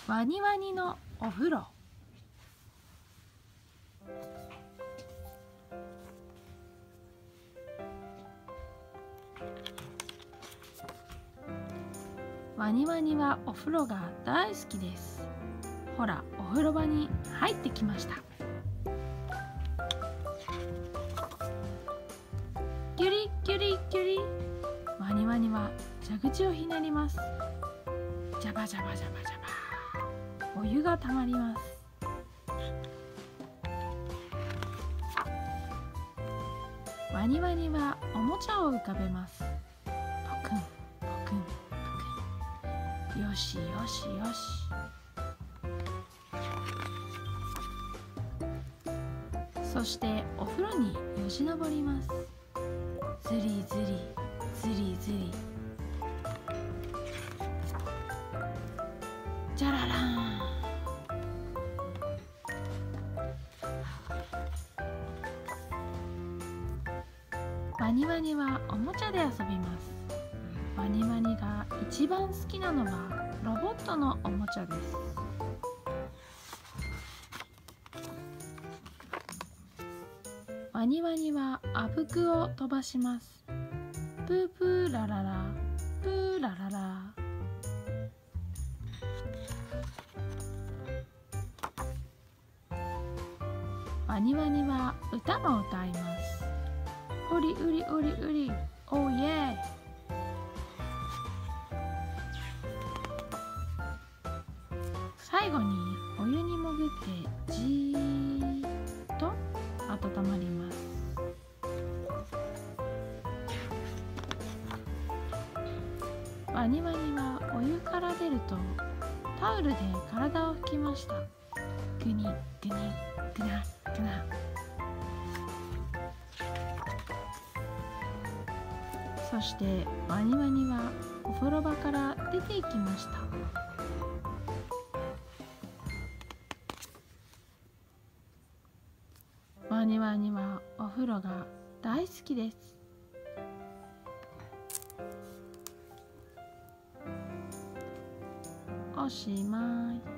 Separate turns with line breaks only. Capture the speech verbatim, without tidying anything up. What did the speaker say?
ワニワニのお風呂。ワニワニはお風呂が大好きです。ほら、お風呂場に入ってきました。ギュリギュリギュリ。ワニワニは蛇口をひねります。ジャバジャバジャバジャバ。お湯がたまります。ワニワニはおもちゃを浮かべます。ポクンポクンポクン。よしよしよし。そしてお風呂によじ登ります。ずりずりずりずり。じゃららん。ワニワニはおもちゃで遊びます。ワニワニが一番好きなのはロボットのおもちゃです。ワニワニはあぶくを飛ばします。プープーラララ、プーラララ。ワニワニは歌も歌います。うりうりうりうり、おーイエー。最後にお湯に潜ってじーっと温まります。ワニワニはお湯から出るとタオルで体を拭きました。グニグニグナグナ。そしてワニワニはお風呂場から出て行きました。ワニワニはお風呂が大好きです。おしまい。